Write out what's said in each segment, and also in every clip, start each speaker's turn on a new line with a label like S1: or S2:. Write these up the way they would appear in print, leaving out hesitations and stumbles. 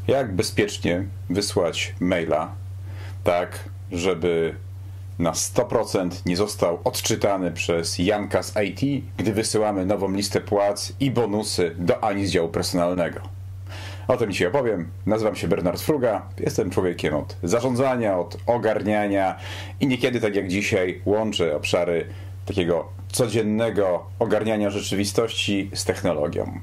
S1: Jak bezpiecznie wysłać maila tak, żeby na 100% nie został odczytany przez Janka z IT, gdy wysyłamy nową listę płac i bonusy do Ani z działu personalnego. O tym dzisiaj opowiem. Nazywam się Bernard Fruga, jestem człowiekiem od zarządzania, od ogarniania i niekiedy, tak jak dzisiaj, łączę obszary takiego codziennego ogarniania rzeczywistości z technologią.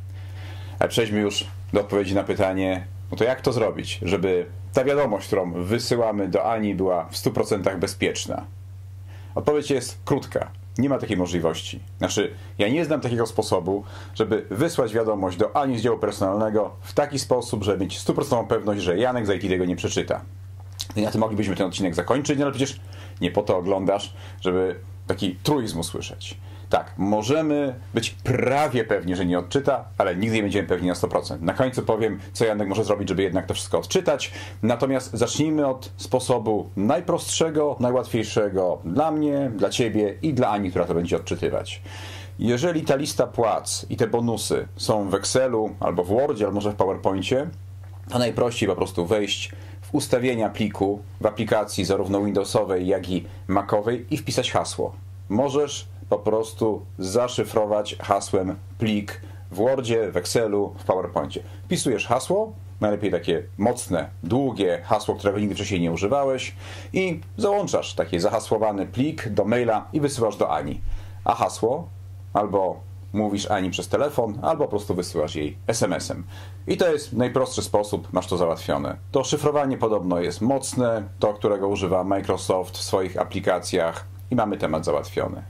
S1: Ale przejdźmy już do odpowiedzi na pytanie, no to jak to zrobić, żeby ta wiadomość, którą wysyłamy do Ani, była w 100% bezpieczna? Odpowiedź jest krótka. Nie ma takiej możliwości. Znaczy, ja nie znam takiego sposobu, żeby wysłać wiadomość do Ani z działu personalnego w taki sposób, żeby mieć 100% pewność, że Janek z IT tego nie przeczyta. I na tym moglibyśmy ten odcinek zakończyć, no ale przecież nie po to oglądasz, żeby taki truizm usłyszeć. Tak, możemy być prawie pewni, że nie odczyta, ale nigdy nie będziemy pewni na 100%. Na końcu powiem, co Janek może zrobić, żeby jednak to wszystko odczytać. Natomiast zacznijmy od sposobu najprostszego, najłatwiejszego dla mnie, dla Ciebie i dla Ani, która to będzie odczytywać. Jeżeli ta lista płac i te bonusy są w Excelu, albo w Wordzie, albo może w PowerPoincie, to najprościej po prostu wejść w ustawienia pliku w aplikacji zarówno Windowsowej, jak i Macowej i wpisać hasło. Możesz po prostu zaszyfrować hasłem plik w Wordzie, w Excelu, w PowerPoincie. Wpisujesz hasło, najlepiej takie mocne, długie hasło, którego nigdy wcześniej nie używałeś i załączasz taki zahasłowany plik do maila i wysyłasz do Ani. A hasło albo mówisz Ani przez telefon, albo po prostu wysyłasz jej SMS-em. I to jest najprostszy sposób, masz to załatwione. To szyfrowanie podobno jest mocne, to którego używa Microsoft w swoich aplikacjach i mamy temat załatwiony.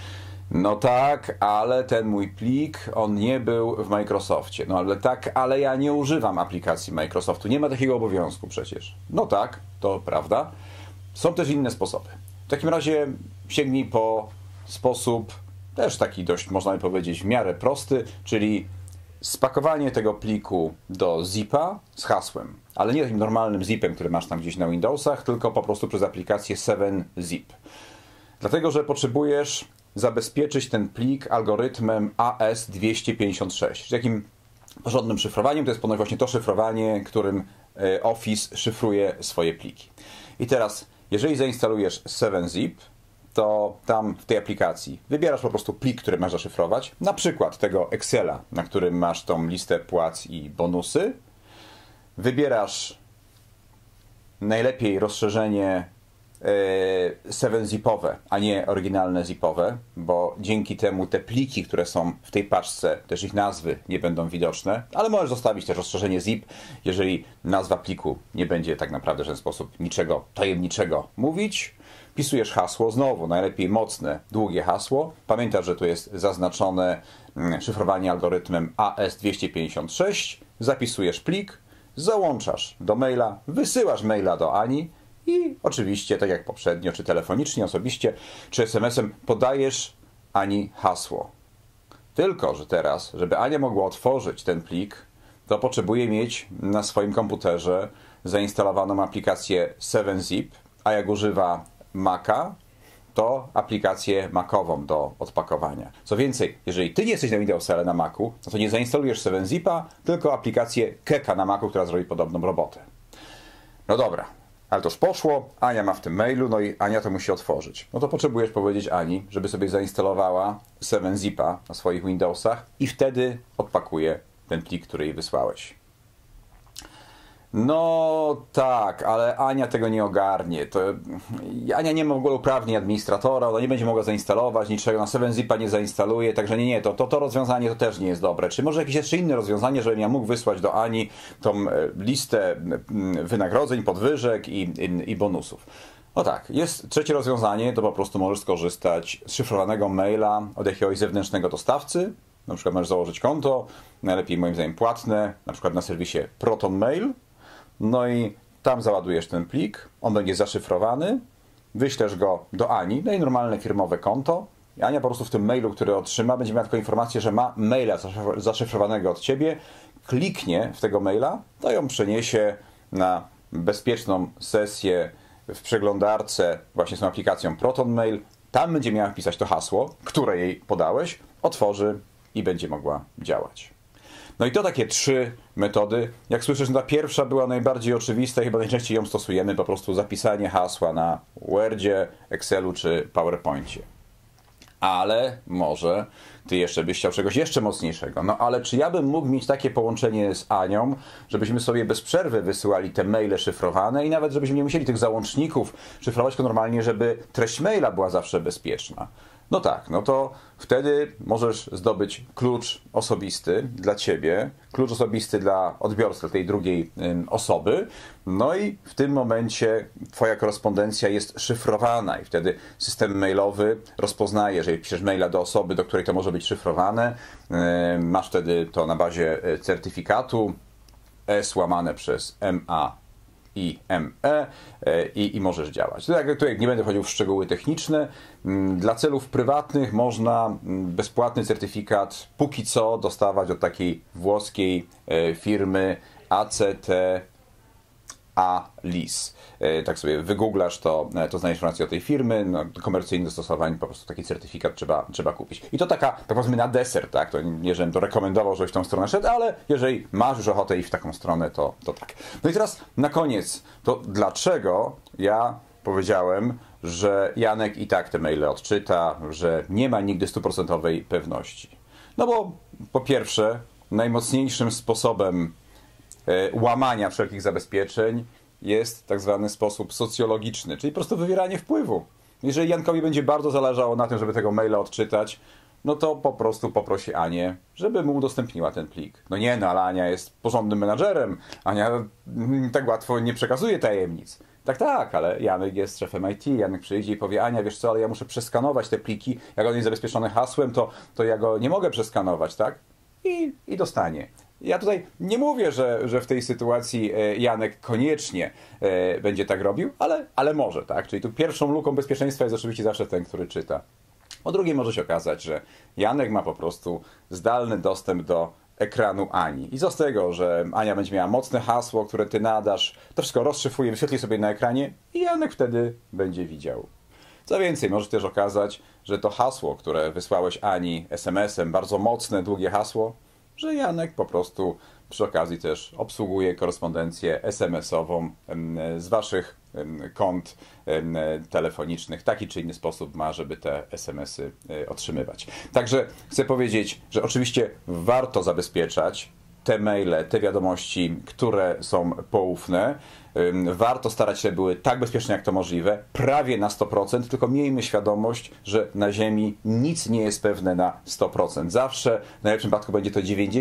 S1: No tak, ale ten mój plik, on nie był w Microsoftie. No ale tak, ale ja nie używam aplikacji Microsoftu. Nie ma takiego obowiązku przecież. No tak, to prawda. Są też inne sposoby. W takim razie sięgnij po sposób też taki dość, można by powiedzieć, w miarę prosty, czyli spakowanie tego pliku do zipa z hasłem. Ale nie takim normalnym zipem, który masz tam gdzieś na Windowsach, tylko po prostu przez aplikację 7zip. Dlatego, że potrzebujesz zabezpieczyć ten plik algorytmem AES-256. Takim porządnym szyfrowaniem to jest ponoć właśnie to szyfrowanie, którym Office szyfruje swoje pliki. I teraz, jeżeli zainstalujesz 7zip, to tam w tej aplikacji wybierasz po prostu plik, który masz zaszyfrować, na przykład tego Excela, na którym masz tą listę płac i bonusy. Wybierasz najlepiej rozszerzenie 7zipowe, a nie oryginalne zipowe, bo dzięki temu te pliki, które są w tej paczce, też ich nazwy nie będą widoczne, ale możesz zostawić też rozszerzenie zip, jeżeli nazwa pliku nie będzie tak naprawdę w żaden sposób niczego tajemniczego mówić. Wpisujesz hasło, znowu najlepiej mocne, długie hasło. Pamiętasz, że tu jest zaznaczone szyfrowanie algorytmem AES-256. Zapisujesz plik, załączasz do maila, wysyłasz maila do Ani i oczywiście, tak jak poprzednio, czy telefonicznie, osobiście, czy SMS-em podajesz Ani hasło. Tylko że teraz, żeby Ania mogła otworzyć ten plik, to potrzebuje mieć na swoim komputerze zainstalowaną aplikację 7zip, a jak używa Maca, to aplikację Macową do odpakowania. Co więcej, jeżeli ty nie jesteś na Windowsie, ale na Macu, no to nie zainstalujesz 7zipa, tylko aplikację Keka na Macu, która zrobi podobną robotę. No dobra, ale to już poszło, Ania ma w tym mailu, no i Ania to musi otworzyć. No to potrzebujesz powiedzieć Ani, żeby sobie zainstalowała 7zipa na swoich Windowsach i wtedy odpakuje ten plik, który jej wysłałeś. No tak, ale Ania tego nie ogarnie. Ania nie ma w ogóle uprawnień administratora, ona nie będzie mogła zainstalować niczego, na 7zipa nie zainstaluje, także nie, to rozwiązanie to też nie jest dobre. Czy może jakieś jeszcze inne rozwiązanie, żebym ja mógł wysłać do Ani tą listę wynagrodzeń, podwyżek i bonusów? No tak, jest trzecie rozwiązanie, to po prostu możesz skorzystać z szyfrowanego maila od jakiegoś zewnętrznego dostawcy. Na przykład możesz założyć konto, najlepiej moim zdaniem płatne, na przykład na serwisie ProtonMail. No i tam załadujesz ten plik, on będzie zaszyfrowany, wyślesz go do Ani, no i normalne firmowe konto. I Ania po prostu w tym mailu, który otrzyma, będzie miała tylko informację, że ma maila zaszyfrowanego od Ciebie, kliknie w tego maila, to ją przeniesie na bezpieczną sesję w przeglądarce właśnie z tą aplikacją ProtonMail. Tam będzie miała wpisać to hasło, które jej podałeś, otworzy i będzie mogła działać. No i to takie 3 metody. Jak słyszysz, ta pierwsza była najbardziej oczywista i chyba najczęściej ją stosujemy, po prostu zapisanie hasła na Wordzie, Excelu czy PowerPoincie. Ale może ty jeszcze byś chciał czegoś jeszcze mocniejszego. No ale czy ja bym mógł mieć takie połączenie z Anią, żebyśmy sobie bez przerwy wysyłali te maile szyfrowane i nawet żebyśmy nie musieli tych załączników szyfrować, tylko normalnie, żeby treść maila była zawsze bezpieczna? No tak, no to wtedy możesz zdobyć klucz osobisty dla ciebie, klucz osobisty dla odbiorcy, dla tej drugiej osoby, no i w tym momencie twoja korespondencja jest szyfrowana i wtedy system mailowy rozpoznaje, jeżeli piszesz maila do osoby, do której to może być szyfrowane, masz wtedy to na bazie certyfikatu S łamane przez MA i możesz działać. Tutaj nie będę wchodził w szczegóły techniczne. Dla celów prywatnych można bezpłatny certyfikat póki co dostawać od takiej włoskiej firmy ACT Alice. Tak sobie wygooglasz, to znajdziesz informacje o tej firmy. No, komercyjnych zastosowań po prostu taki certyfikat trzeba kupić. I to taka, powiedzmy, na deser, tak? To nie, żebym to rekomendował, żebyś w tą stronę szedł, ale jeżeli masz już ochotę iść w taką stronę, to tak. No i teraz na koniec, to dlaczego ja powiedziałem, że Janek i tak te maile odczyta, że nie ma nigdy 100% pewności? No bo po pierwsze, najmocniejszym sposobem łamania wszelkich zabezpieczeń jest tak zwany sposób socjologiczny, czyli po prostu wywieranie wpływu. Jeżeli Jankowi będzie bardzo zależało na tym, żeby tego maila odczytać, no to po prostu poprosi Anię, żeby mu udostępniła ten plik. No nie, no ale Ania jest porządnym menadżerem. Ania tak łatwo nie przekazuje tajemnic. Tak, ale Janek jest szefem IT. Janek przyjdzie i powie: Ania, wiesz co, ale ja muszę przeskanować te pliki. Jak on jest zabezpieczony hasłem, to ja go nie mogę przeskanować, tak? I dostanie. Ja tutaj nie mówię, że w tej sytuacji Janek koniecznie będzie tak robił, ale może, tak? Czyli tu pierwszą luką bezpieczeństwa jest oczywiście zawsze ten, który czyta. Po drugie, może się okazać, że Janek ma po prostu zdalny dostęp do ekranu Ani. I co z tego, że Ania będzie miała mocne hasło, które ty nadasz, to wszystko rozszyfruje, wyświetli sobie na ekranie i Janek wtedy będzie widział. Co więcej, może też okazać, że to hasło, które wysłałeś Ani SMS-em, bardzo mocne, długie hasło, że Janek po prostu przy okazji też obsługuje korespondencję SMS-ową z waszych kont telefonicznych. Taki czy inny sposób ma, żeby te SMS-y otrzymywać. Także chcę powiedzieć, że oczywiście warto zabezpieczać te maile, te wiadomości, które są poufne. Warto starać się, były tak bezpieczne jak to możliwe, prawie na 100%, tylko miejmy świadomość, że na Ziemi nic nie jest pewne na 100%. Zawsze w najlepszym przypadku będzie to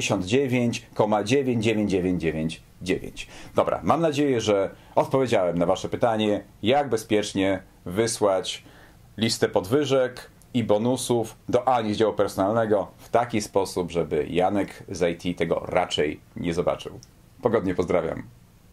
S1: 99,99999. Dobra, mam nadzieję, że odpowiedziałem na wasze pytanie, jak bezpiecznie wysłać listę podwyżek i bonusów do Ani z działu personalnego w taki sposób, żeby Janek z IT tego raczej nie zobaczył. Pogodnie pozdrawiam.